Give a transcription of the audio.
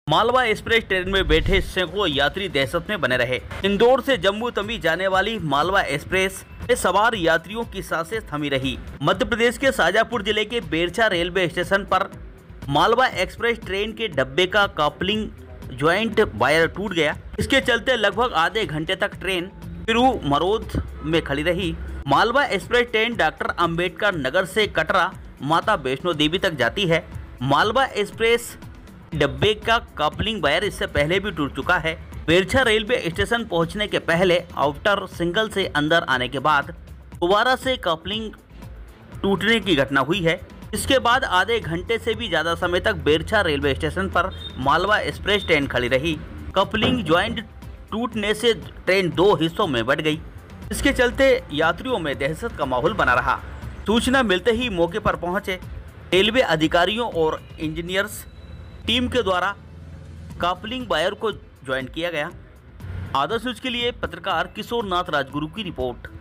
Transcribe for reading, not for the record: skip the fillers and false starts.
Malwa express train में बैठे सैकड़ों यात्री दहशत में बने रहे। इंदौर से जम्मू तवी जाने वाली मालवा एक्सप्रेस में सवार यात्रियों की सांसें थमी रही। मध्य प्रदेश के शाजापुर जिले के बेरछा रेलवे स्टेशन पर मालवा एक्सप्रेस ट्रेन के डब्बे का कपलिंग ज्वाइंट वायर टूट गया। इसके चलते लगभग आधे घंटे तक ट्रेन पिरू मरोद में खड़ी रही। Malwa express train doctor Ambedkar Nagar से कटरा माता वैष्णो देवी तक जाती है। मालवा एक्सप्रेस डब्बे का कपलिंग वायर इससे पहले भी टूट चुका है। बेरछा रेलवे स्टेशन पहुंचने के पहले आउटर सिंगल से अंदर आने के बाद दोबारा से कपलिंग टूटने की घटना हुई है। इसके बाद आधे घंटे से भी ज्यादा समय तक बेरछा रेलवे स्टेशन पर मालवा एक्सप्रेस ट्रेन खड़ी रही। कपलिंग ज्वाइंट टूटने से ट्रेन दो हिस्सों में बंट गई। इसके चलते यात्रियों में दहशत का माहौल बना रहा। सूचना मिलते ही मौके पर पहुंचे रेलवे अधिकारियों और इंजीनियर्स टीम के द्वारा कपलिंग वायर को ज्वाइन किया गया। आदर्श न्यूज के लिए पत्रकार किशोर नाथ राजगुरु की रिपोर्ट।